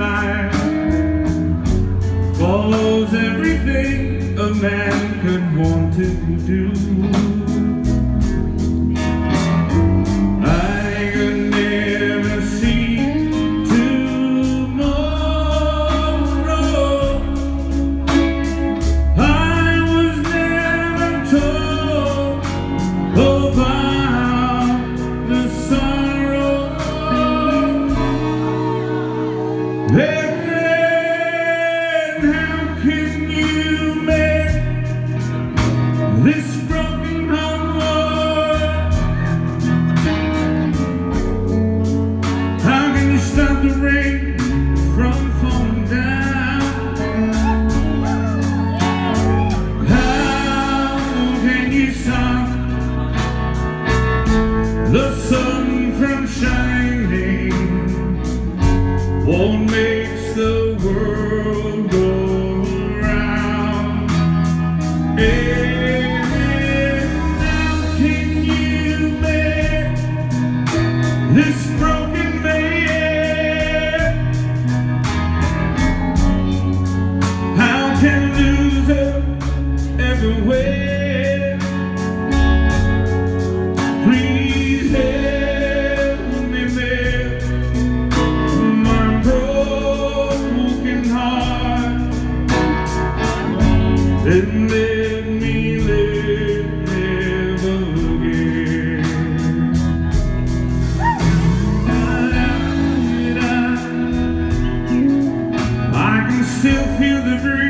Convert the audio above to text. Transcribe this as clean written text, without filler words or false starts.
life follows everything a man could want to do. I could never see tomorrow. I was never told about the sorrow. Then how can you make this broken heart? How can you stop the rain from falling down? How can you stop the sun from shining? What makes the world go round? And how can you make this broken man? How can loser ever win? Please help me mend my broken heart and let me live again. I can still feel the breeze